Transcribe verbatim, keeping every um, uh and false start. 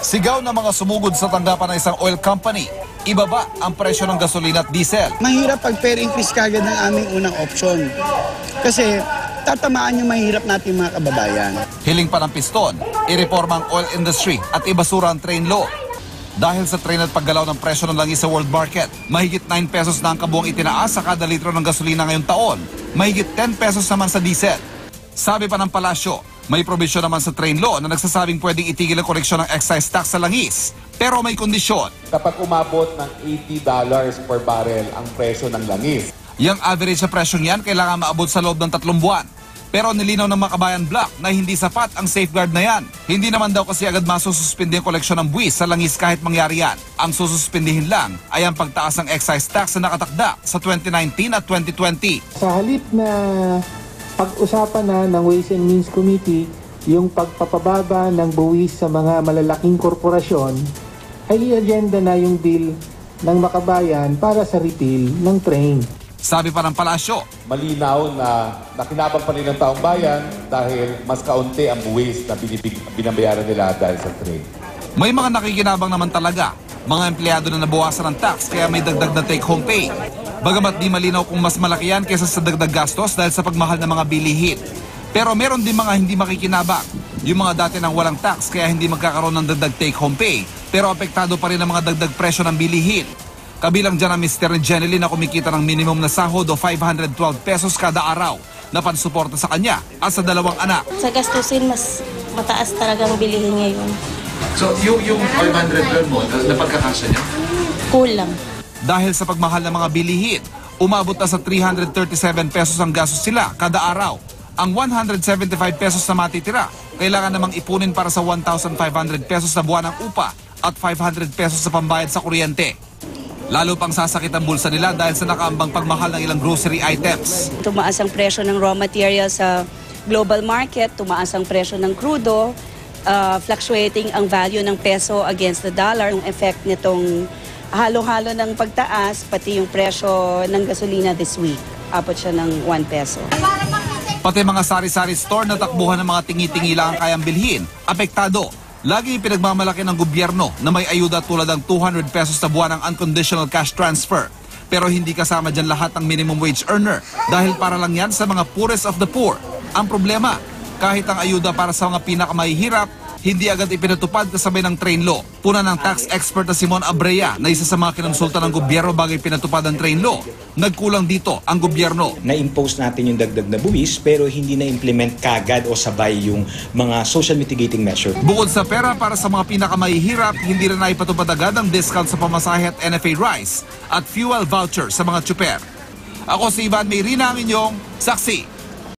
Sigaw ng mga sumugod sa tanggapan ng isang oil company, ibaba ang presyo ng gasolina at diesel. Mahirap pag fare increase kagad ng aming unang option. Kasi tatamaan yung mahirap natin mga kababayan. Hiling pa ng piston, ireforma ang oil industry at ibasura ang train law. Dahil sa train at paggalaw ng presyo ng langis sa world market, mahigit nine pesos na ang kabuang itinaas sa kada litro ng gasolina ngayong taon, mahigit ten pesos naman sa diesel. Sabi pa ng palasyo, may probisyon naman sa train law na nagsasabing pwedeng itigil ang koleksyon ng excise tax sa langis. Pero may kondisyon. Kapag umabot ng eighty dollars per barrel ang presyo ng langis. Yang average sa presyong yan kailangan maabot sa loob ng tatlong buwan. Pero nilinaw ng Makabayan Black na hindi sapat ang safeguard na yan. Hindi naman daw kasi agad masususpindi ang koleksyon ng buwis sa langis kahit mangyari yan. Ang sususpindihin lang ay ang pagtaas ng excise tax na nakatakda sa twenty nineteen at twenty twenty. Sa halip na pag-usapan na ng Ways and Means Committee yung pagpapababa ng buwis sa mga malalaking korporasyon, ay i-agenda na yung bill ng Makabayan para sa repeal ng train. Sabi pa ng palasyo, Malinaw na nakinabang pa rin ng taong bayan dahil mas kaunti ang buwis na binibig, binabayaran nila dahil sa train. may mga nakikinabang naman talaga. Mga empleyado na nabawasan ng tax kaya may dagdag na take-home pay. Bagamat di malinaw kung mas malaki yan kaysa sa dagdag gastos dahil sa pagmahal ng mga bilihin. Pero meron din mga hindi makikinabang. Yung mga dati nang walang tax kaya hindi magkakaroon ng dagdag take-home pay. Pero apektado pa rin ang mga dagdag presyo ng bilihin. Kabilang dyan ang mister ni Jenny na kumikita ng minimum na sahod o five hundred twelve pesos kada araw na pansuporta sa kanya at sa dalawang anak. Sa gastusin, mas mataas talagang bilihin ngayon. So, yung, yung five hundred twelve mo, napagkakasya niya? Kulang. Dahil sa pagmahal ng mga bilihin, umabot na sa three hundred thirty-seven pesos ang gastos sila kada araw. Ang one hundred seventy-five pesos na matitira, kailangan namang ipunin para sa one thousand five hundred pesos na buwan ng upa at five hundred pesos sa pambayad sa kuryente. Lalo pang sasakit ang bulsa nila dahil sa nakaambang pagmahal ng ilang grocery items. Tumaas ang presyo ng raw materials sa global market, tumaas ang presyo ng crudo, uh, fluctuating ang value ng peso against the dollar. Ang effect nitong halo-halo ng pagtaas, pati yung presyo ng gasolina this week, abot siya ng one peso. Pati mga sari-sari store na takbuhan ng mga tingi-tingi lang ang kayang bilhin, apektado. Lagi pinagmamalaki ng gobyerno na may ayuda tulad ng two hundred pesos sa buwan ng unconditional cash transfer. Pero hindi kasama dyan lahat ng minimum wage earner dahil para lang yan sa mga poorest of the poor. Ang problema, kahit ang ayuda para sa mga pinakamahihirap, hindi agad ipinatupad kasabay ng train law. Puna ng tax expert na Simon Abrea na isa sa mga kinonsulta ng gobyerno bagay pinatupad ang train law. Nagkulang dito ang gobyerno. Na-impose natin yung dagdag na buwis pero hindi na-implement kagad o sabay yung mga social mitigating measure. Bukod sa pera para sa mga pinakamahihirap, hindi rin na ipatupad agad ang discount sa pamasahe at N F A rice at fuel voucher sa mga tsuper. Ako si Ivan Mayrina, ang inyong saksi.